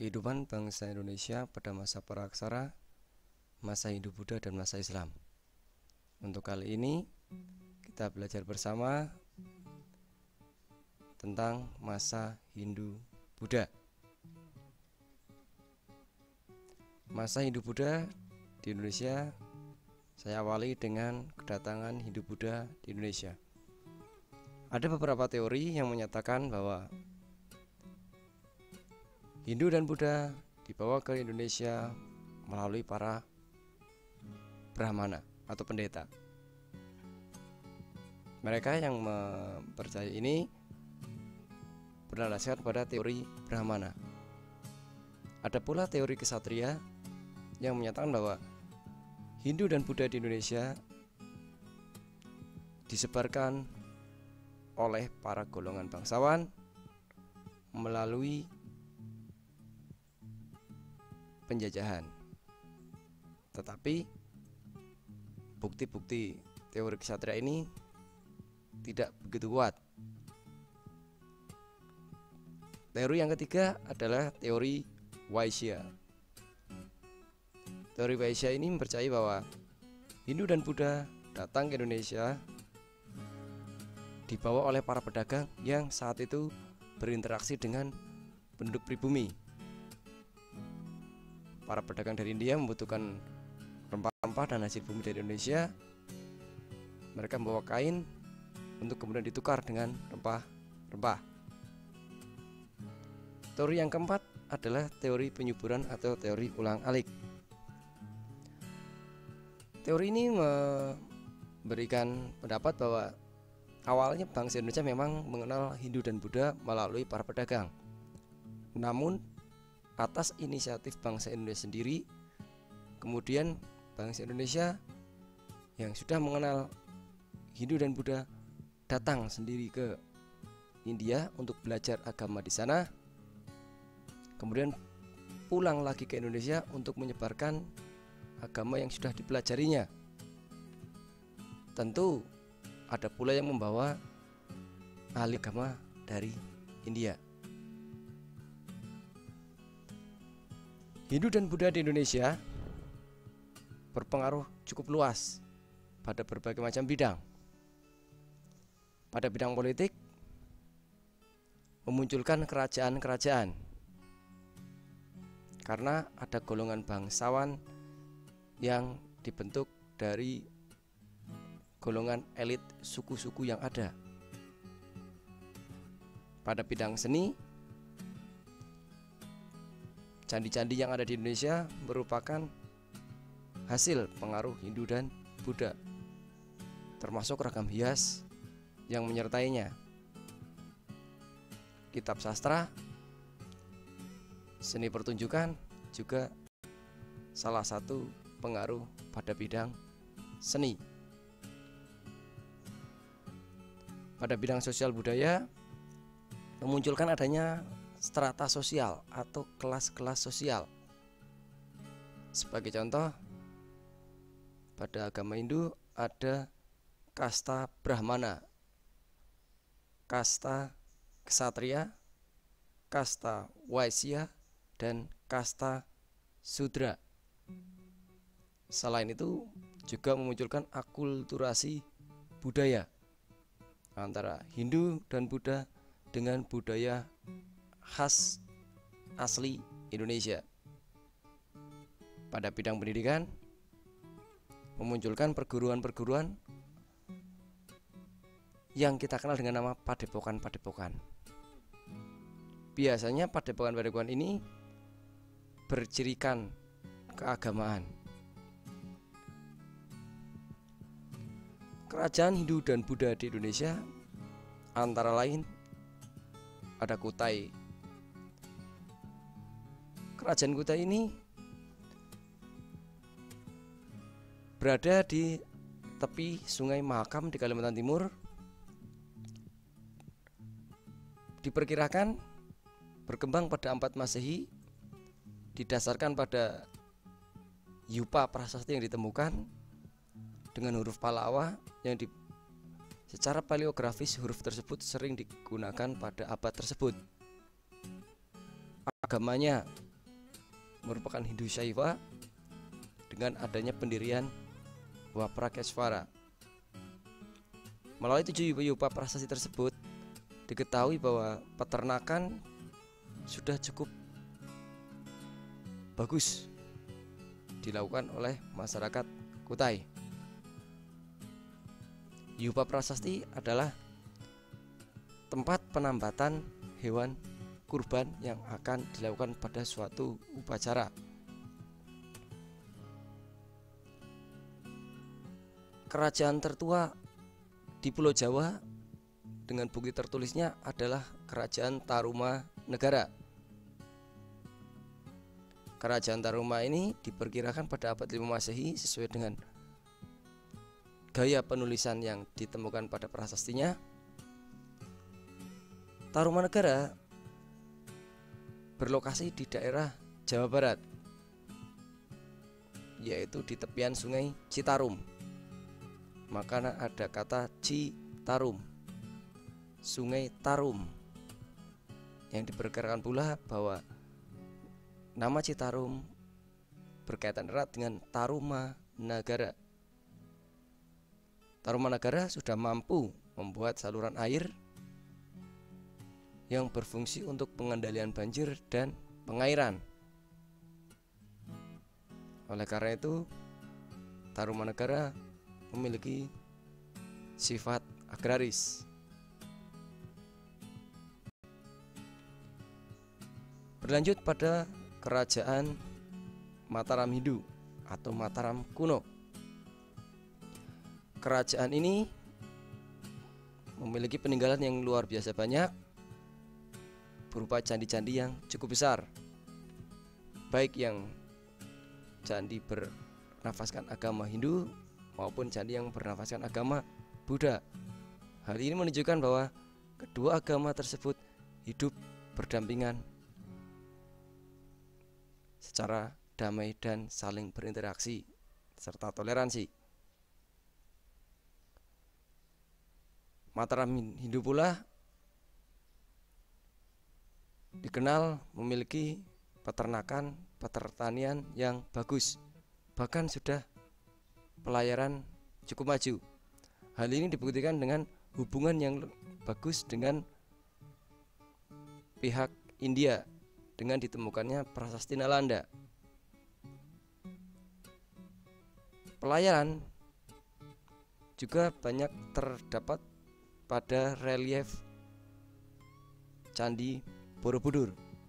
Kehidupan bangsa Indonesia pada masa Praksara, masa Hindu-Buddha, dan masa Islam. Untuk kali ini kita belajar bersama tentang masa Hindu-Buddha. Masa Hindu-Buddha di Indonesia, saya awali dengan kedatangan Hindu-Buddha di Indonesia. Ada beberapa teori yang menyatakan bahwa Hindu dan Buddha dibawa ke Indonesia melalui para Brahmana atau pendeta. Mereka yang mempercayai ini berdasarkan pada teori Brahmana. Ada pula teori kesatria yang menyatakan bahwa Hindu dan Buddha di Indonesia disebarkan oleh para golongan bangsawan melalui penjajahan. Tetapi bukti-bukti teori kesatria ini tidak begitu kuat. Teori yang ketiga adalah teori Vaishya. Teori Vaishya ini mempercayai bahwa Hindu dan Buddha datang ke Indonesia dibawa oleh para pedagang yang saat itu berinteraksi dengan penduduk pribumi. Para pedagang dari India membutuhkan rempah-rempah dan hasil bumi dari Indonesia. Mereka membawa kain untuk kemudian ditukar dengan rempah-rempah. Teori yang keempat adalah teori penyuburan atau teori ulang-alik. Teori ini memberikan pendapat bahwa awalnya bangsa Indonesia memang mengenal Hindu dan Buddha melalui para pedagang. Namun atas inisiatif bangsa Indonesia sendiri, kemudian bangsa Indonesia yang sudah mengenal Hindu dan Buddha datang sendiri ke India untuk belajar agama di sana, kemudian pulang lagi ke Indonesia untuk menyebarkan agama yang sudah dipelajarinya. Tentu ada pula yang membawa ahli agama dari India. Hindu dan Buddha di Indonesia berpengaruh cukup luas pada berbagai macam bidang. Pada bidang politik, memunculkan kerajaan-kerajaan karena ada golongan bangsawan yang dibentuk dari golongan elit suku-suku yang ada. Pada bidang seni, candi-candi yang ada di Indonesia merupakan hasil pengaruh Hindu dan Buddha, termasuk ragam hias yang menyertainya. Kitab sastra, seni pertunjukan juga salah satu pengaruh pada bidang seni. Pada bidang sosial budaya, memunculkan adanya strata sosial atau kelas-kelas sosial. Sebagai contoh, pada agama Hindu ada kasta Brahmana, kasta Ksatria, kasta Vaishya, dan kasta Sudra. Selain itu juga memunculkan akulturasi budaya antara Hindu dan Buddha dengan budaya khas asli Indonesia. Pada bidang pendidikan, memunculkan perguruan-perguruan yang kita kenal dengan nama padepokan-padepokan. Biasanya padepokan-padepokan ini bercirikan keagamaan. Kerajaan Hindu dan Buddha di Indonesia antara lain ada Kutai. Kerajaan Kutai ini berada di tepi Sungai Mahakam di Kalimantan Timur. Diperkirakan berkembang pada 4 Masehi, didasarkan pada yupa prasasti yang ditemukan dengan huruf Palawa yang secara paleografis huruf tersebut sering digunakan pada abad tersebut. Agamanya merupakan Hindu Shaiva dengan adanya pendirian Waprakeswara. Melalui 7 yupa prasasti tersebut diketahui bahwa peternakan sudah cukup bagus dilakukan oleh masyarakat Kutai. Yupa prasasti adalah tempat penambatan hewan kurban yang akan dilakukan pada suatu upacara. Kerajaan tertua di Pulau Jawa dengan bukti tertulisnya adalah Kerajaan Tarumanegara. Kerajaan Taruma ini diperkirakan pada abad 5 Masehi sesuai dengan gaya penulisan yang ditemukan pada prasastinya. Tarumanegara berlokasi di daerah Jawa Barat, yaitu di tepian Sungai Citarum. Maka ada kata Citarum, Sungai Tarum, yang diperkirakan pula bahwa nama Citarum berkaitan erat dengan Tarumanagara. Tarumanagara sudah mampu membuat saluran air yang berfungsi untuk pengendalian banjir dan pengairan. Oleh karena itu, Tarumanagara memiliki sifat agraris. Berlanjut pada Kerajaan Mataram Hindu atau Mataram kuno. Kerajaan ini memiliki peninggalan yang luar biasa banyak, berupa candi-candi yang cukup besar, baik yang candi bernafaskan agama Hindu maupun candi yang bernafaskan agama Buddha. Hal ini menunjukkan bahwa kedua agama tersebut hidup berdampingan secara damai dan saling berinteraksi serta toleransi. Mataram Hindu pula dikenal memiliki peternakan, pertanian yang bagus, bahkan sudah pelayaran cukup maju. Hal ini dibuktikan dengan hubungan yang bagus dengan pihak India dengan ditemukannya prasasti Nalanda. Pelayaran juga banyak terdapat pada relief Candi Borobudur.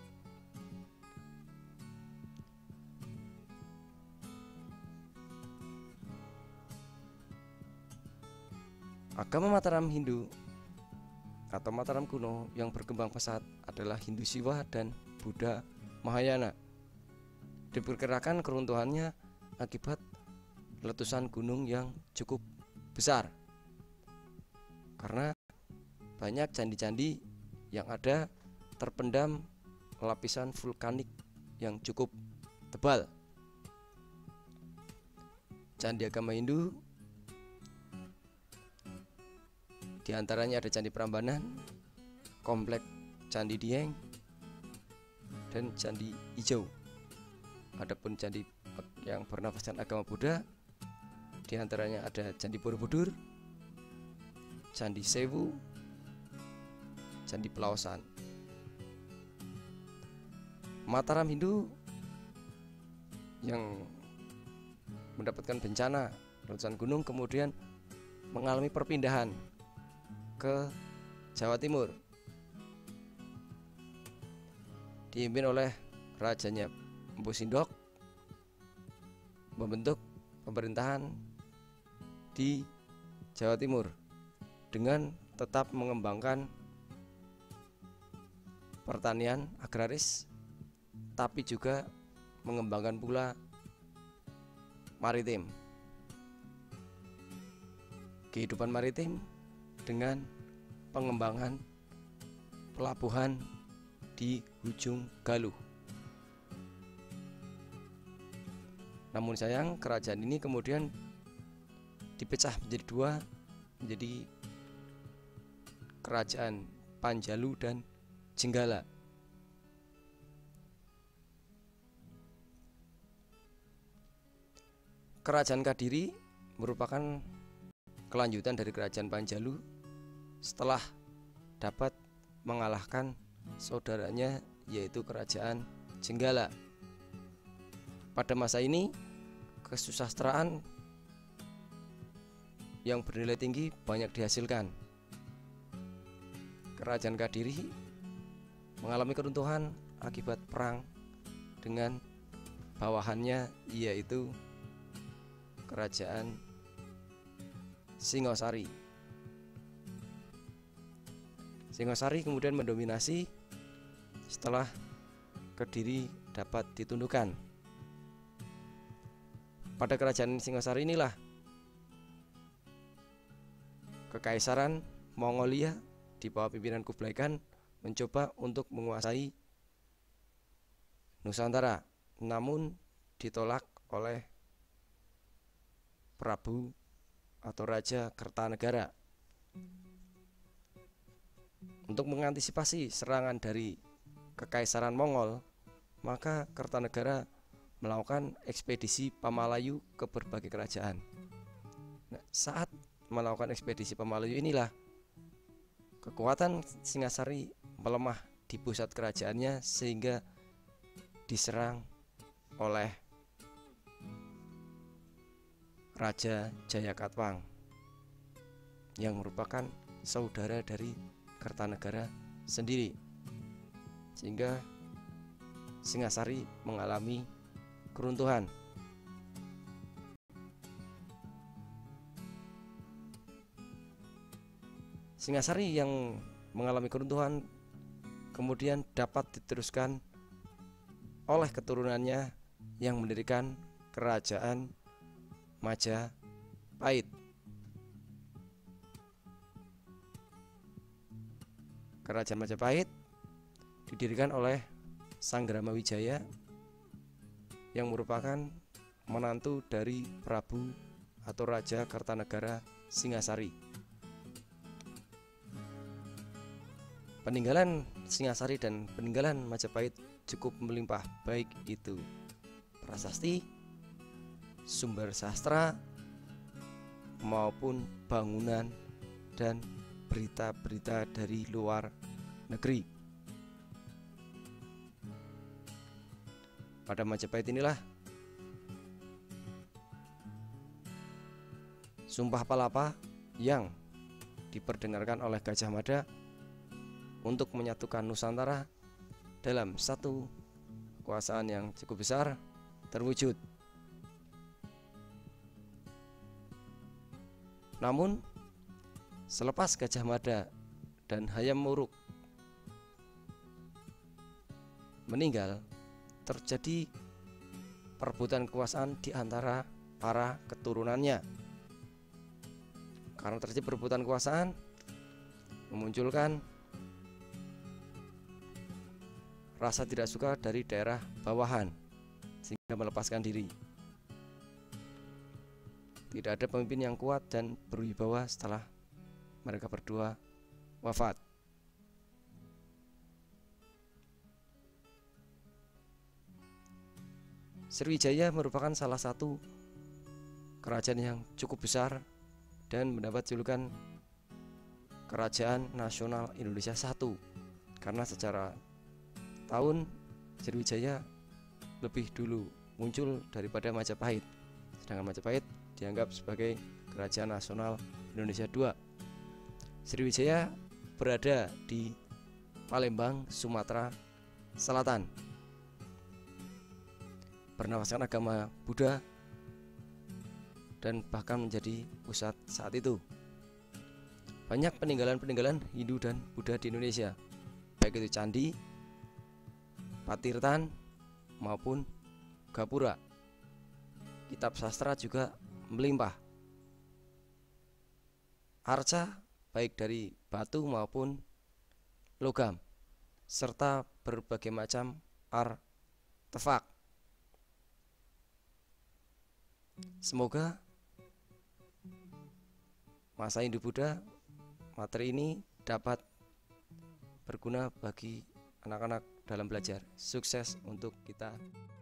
Agama Mataram Hindu atau Mataram kuno yang berkembang pesat adalah Hindu Siwa dan Buddha Mahayana. Diperkirakan keruntuhannya akibat letusan gunung yang cukup besar, karena banyak candi-candi yang ada terpendam lapisan vulkanik yang cukup tebal. Candi agama Hindu di antaranya ada Candi Prambanan, Komplek Candi Dieng, dan Candi Hijau. Adapun candi yang bernafaskan agama Buddha di antaranya ada Candi Borobudur, Candi Sewu, Candi Pelaosan. Mataram Hindu yang mendapatkan bencana letusan gunung kemudian mengalami perpindahan ke Jawa Timur, dipimpin oleh rajanya Empu Sindok, membentuk pemerintahan di Jawa Timur dengan tetap mengembangkan pertanian agraris, tapi juga mengembangkan pula maritim, kehidupan maritim dengan pengembangan pelabuhan di Ujung Galuh. Namun sayang, kerajaan ini kemudian dipecah menjadi dua, menjadi Kerajaan Panjalu dan Jenggala. Kerajaan Kadiri merupakan kelanjutan dari Kerajaan Panjalu setelah dapat mengalahkan saudaranya yaitu Kerajaan Jenggala. Pada masa ini kesusastraan yang bernilai tinggi banyak dihasilkan. Kerajaan Kadiri mengalami keruntuhan akibat perang dengan bawahannya yaitu Kerajaan Singosari. Singosari kemudian mendominasi setelah Kediri dapat ditundukkan. Pada Kerajaan Singosari inilah Kekaisaran Mongolia di bawah pimpinan Kublai Khan mencoba untuk menguasai Nusantara, namun ditolak oleh Prabu atau Raja Kertanegara. Untuk mengantisipasi serangan dari Kekaisaran Mongol, maka Kertanegara melakukan ekspedisi Pamalayu ke berbagai kerajaan. Nah, saat melakukan ekspedisi Pamalayu inilah kekuatan Singasari melemah di pusat kerajaannya sehingga diserang oleh Raja Jayakatwang yang merupakan saudara dari Kertanegara sendiri, sehingga Singasari mengalami keruntuhan. Singasari yang mengalami keruntuhan kemudian dapat diteruskan oleh keturunannya yang mendirikan Kerajaan Majapahit. Kerajaan Majapahit didirikan oleh Sanggrama Wijaya yang merupakan menantu dari Prabu atau Raja Kertanegara Singasari. Peninggalan Singasari dan peninggalan Majapahit cukup melimpah, baik itu prasasti, sumber sastra, maupun bangunan dan berita-berita dari luar negeri. Pada Majapahit inilah Sumpah Palapa yang diperdengarkan oleh Gajah Mada untuk menyatukan Nusantara dalam satu kekuasaan yang cukup besar terwujud. Namun selepas Gajah Mada dan Hayam Wuruk meninggal, terjadi perebutan kekuasaan di antara para keturunannya. Karena terjadi perebutan kekuasaan, memunculkan rasa tidak suka dari daerah bawahan sehingga melepaskan diri. Tidak ada pemimpin yang kuat dan berwibawa setelah mereka berdua wafat. Sriwijaya merupakan salah satu kerajaan yang cukup besar dan mendapat julukan Kerajaan Nasional Indonesia I, karena secara tahun Sriwijaya lebih dulu muncul daripada Majapahit, sedangkan Majapahit dianggap sebagai Kerajaan Nasional Indonesia II. Sriwijaya berada di Palembang, Sumatera Selatan, bernafaskan agama Buddha dan bahkan menjadi pusat saat itu. Banyak peninggalan-peninggalan Hindu dan Buddha di Indonesia, baik itu candi, patirtan, maupun gapura. Kitab sastra juga melimpah. Arca baik dari batu maupun logam, serta berbagai macam artefak. Semoga masa Hindu Buddha, materi ini dapat berguna bagi anak-anak dalam belajar. Sukses untuk kita.